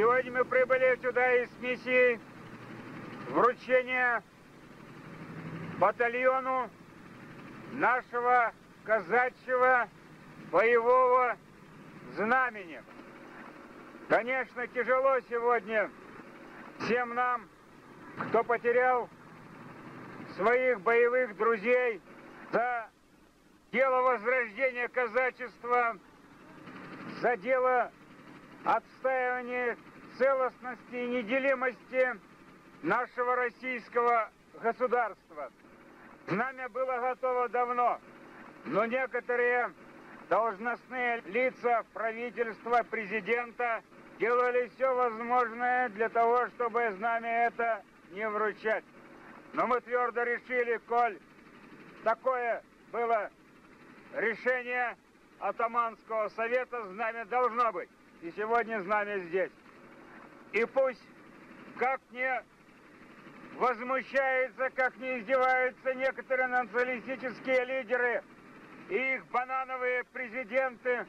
Сегодня мы прибыли сюда из миссии вручения батальону нашего казачьего боевого знамени. Конечно, тяжело сегодня всем нам, кто потерял своих боевых друзей, за дело возрождения казачества, за дело отстаивания целостности и неделимости нашего российского государства. Знамя было готово давно, но некоторые должностные лица правительства, президента делали все возможное для того, чтобы знамя это не вручать. Но мы твердо решили, коль такое было решение Атаманского совета, знамя должно быть. И сегодня знамя здесь. И пусть как не возмущаются, как не издеваются некоторые националистические лидеры и их банановые президенты,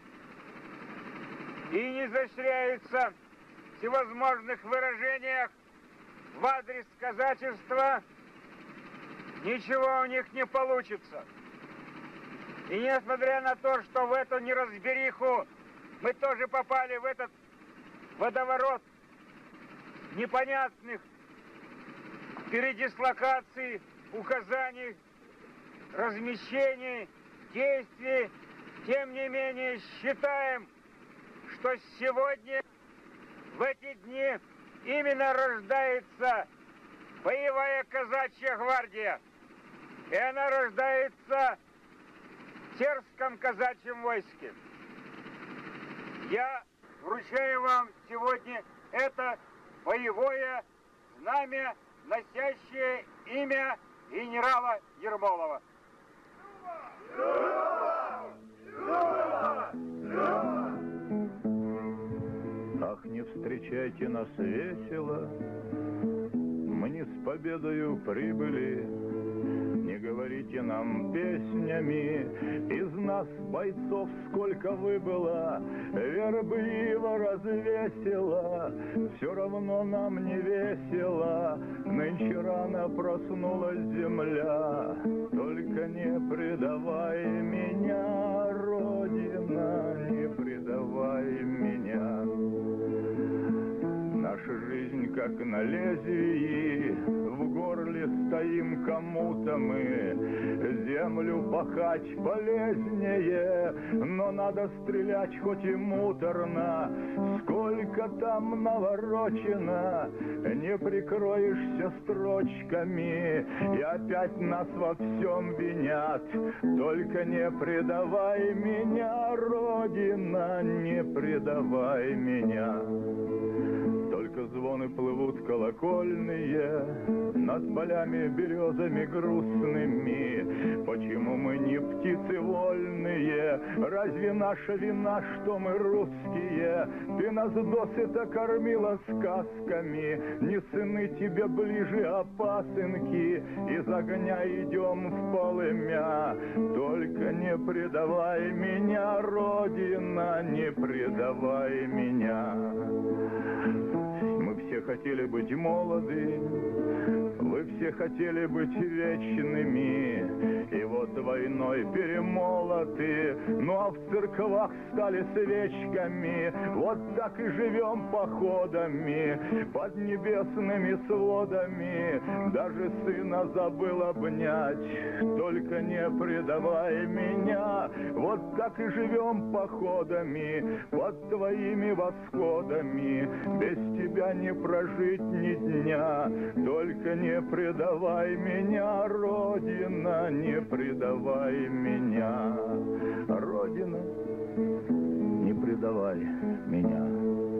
и не изощряются в всевозможных выражениях в адрес казачества, ничего у них не получится. И несмотря на то, что в эту неразбериху мы тоже попали в этот водоворот непонятных передислокаций, указаний, размещений, действий, тем не менее считаем, что сегодня, в эти дни, именно рождается боевая казачья гвардия. И она рождается в Терском казачьем войске. Я вручаю вам сегодня это боевое знамя, носящее имя генерала Ермолова. Ах, не встречайте нас весело, мы не с победою прибыли. Не говорите нам песнями, из нас, бойцов, сколько выбыло, вербива развесила, все равно нам не весело, нынче рано проснулась земля. Только не предавай меня, Родина, не предавай меня. Наша жизнь как на лезвии, в горле стоим кому-то мы. Землю пахать полезнее, но надо стрелять хоть и муторно. Сколько там наворочено, не прикроешься строчками, и опять нас во всем винят. Только не предавай меня, Родина, не предавай меня. Только звоны плывут колокольные над полями березами грустными. Почему мы не птицы вольные? Разве наша вина, что мы русские? Ты нас досыта кормила сказками, не сыны тебе ближе, а пасынки. Из огня идем в полымя. Только не предавай меня, Родина, не предавай меня. Мы все хотели быть молоды, вы все хотели быть вечными, и вот войной перемолоты, ну а в церквах стали свечками. Вот так и живем походами под небесными сводами. Даже сына забыл обнять, только не предавай меня. Вот так и живем походами под твоими восходами. Без тебя не прожить ни дня, только не предавай меня, Родина, не предавай меня. Родина, не предавай меня.